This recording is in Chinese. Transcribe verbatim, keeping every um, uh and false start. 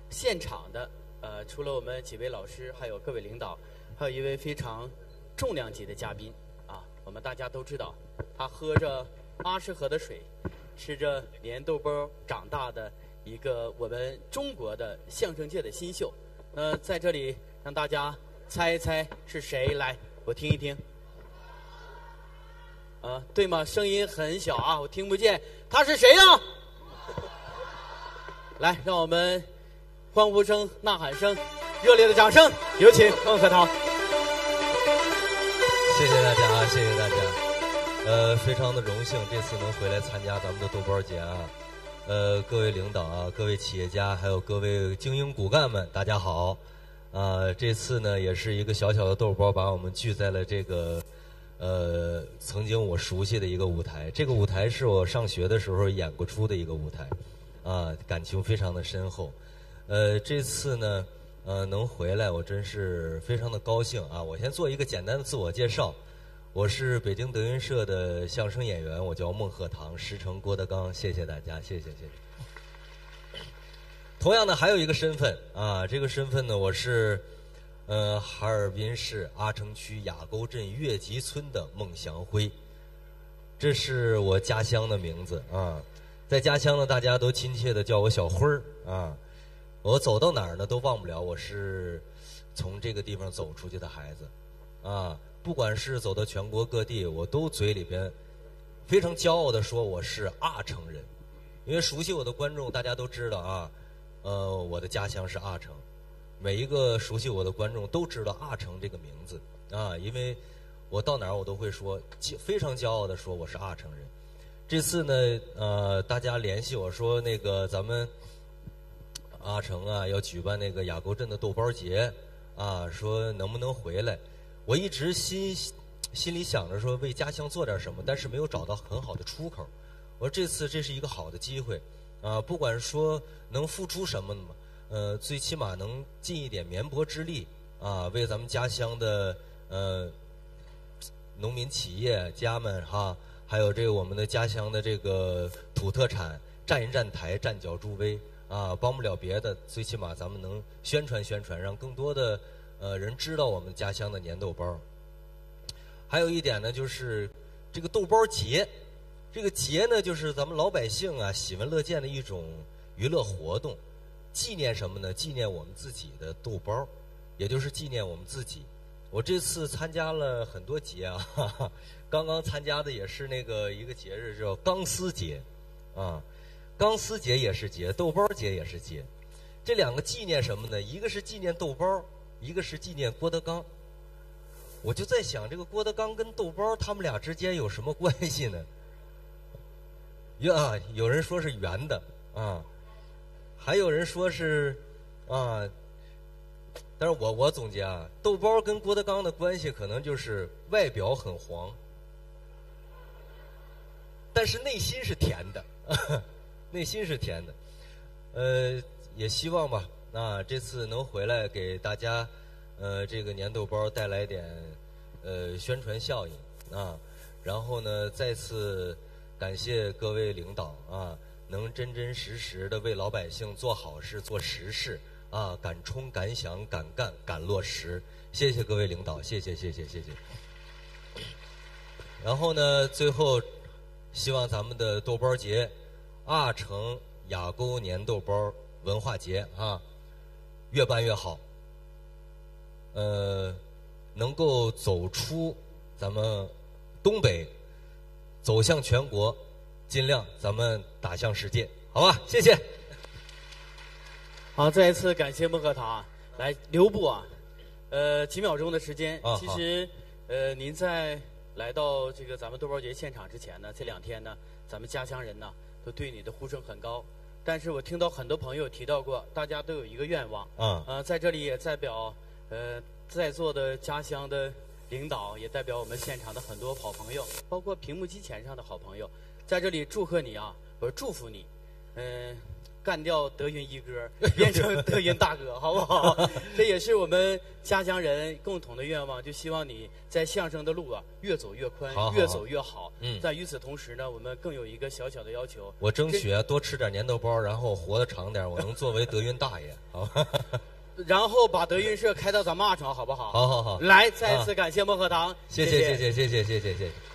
现场的呃，除了我们几位老师，还有各位领导，还有一位非常重量级的嘉宾啊。我们大家都知道，他喝着阿什河的水，吃着粘豆包长大的一个我们中国的相声界的新秀。那在这里让大家猜一猜是谁？来，我听一听。啊，对吗？声音很小啊，我听不见。他是谁呀？来，让我们欢呼声、呐喊声、热烈的掌声，有请孟鹤堂。 谢谢大家啊，谢谢大家。呃，非常的荣幸这次能回来参加咱们的豆包节啊。呃，各位领导啊，各位企业家，还有各位精英骨干们，大家好。啊、呃，这次呢也是一个小小的豆包，把我们聚在了这个呃曾经我熟悉的一个舞台。这个舞台是我上学的时候演过出的一个舞台，啊，感情非常的深厚。呃，这次呢，呃，能回来，我真是非常的高兴啊！我先做一个简单的自我介绍，我是北京德云社的相声演员，我叫孟鹤堂，师承郭德纲。谢谢大家，谢谢谢谢。同样呢，还有一个身份啊，这个身份呢，我是呃哈尔滨市阿城区雅沟镇岳集村的孟祥辉，这是我家乡的名字啊。在家乡呢，大家都亲切的叫我小辉儿啊。我走到哪儿呢都忘不了我是从这个地方走出去的孩子啊，不管是走到全国各地，我都嘴里边非常骄傲的说我是阿城人。因为熟悉我的观众大家都知道啊，呃，我的家乡是阿城，每一个熟悉我的观众都知道阿城这个名字啊，因为我到哪儿我都会说，非常骄傲的说我是阿城人。这次呢，呃，大家联系我说那个咱们阿城啊要举办那个雅沟镇的豆包节啊，说能不能回来。我一直心心里想着说为家乡做点什么，但是没有找到很好的出口。我说这次这是一个好的机会啊，不管说能付出什么嘛，呃，最起码能尽一点绵薄之力啊，为咱们家乡的呃农民企业家们哈，还有这个我们的家乡的这个土特产站一站台，站脚助威。啊，帮不了别的，最起码咱们能宣传宣传，让更多的呃人知道我们家乡的粘豆包。还有一点呢，就是这个豆包节，这个节呢，就是咱们老百姓啊喜闻乐见的一种娱乐活动。纪念什么呢？纪念我们自己的豆包，也就是纪念我们自己。我这次参加了很多节啊，哈哈，刚刚参加的也是那个一个节日叫钢丝节，啊。钢丝节也是节，豆包节也是节，这两个纪念什么呢？一个是纪念豆包，一个是纪念郭德纲。我就在想，这个郭德纲跟豆包他们俩之间有什么关系呢？呀，有人说是圆的啊，还有人说是啊，但是我我总结啊，豆包跟郭德纲的关系可能就是外表很黄，但是内心是甜的。内心是甜的，呃，也希望吧，那这次能回来给大家，呃，这个粘豆包带来点呃宣传效应啊。然后呢，再次感谢各位领导啊，能真真实实的为老百姓做好事、做实事啊，敢冲、敢想、敢干、敢落实。谢谢各位领导，谢谢谢谢谢谢。然后呢，最后希望咱们的豆包节。阿城雅沟粘豆包文化节啊，越办越好。呃，能够走出咱们东北，走向全国，尽量咱们打向世界，好吧？谢谢。 好，再一次感谢孟鹤堂。来，留步啊，呃，几秒钟的时间。 啊、 其实，呃，您在来到这个咱们豆包节现场之前呢，这两天呢，咱们家乡人呢。都对你的呼声很高，但是我听到很多朋友提到过，大家都有一个愿望， 啊， 呃，在这里也代表呃在座的家乡的领导，也代表我们现场的很多好朋友，包括屏幕机前上的好朋友，在这里祝贺你啊，我祝福你，嗯、呃， 干掉德云一哥，变成德云大哥，好不好？这也是我们家乡人共同的愿望，就希望你在相声的路啊越走越宽， 好好越走越好。 嗯， 但与此同时呢，我们更有一个小小的要求， 我争取啊多吃点粘豆包，然后活得长点，我能作为德云大爷，好吧？ 然后把德云社开到咱们二厂，好不好？ 好好好， 来，再次感谢孟鹤堂， 谢谢谢谢谢谢谢谢谢谢。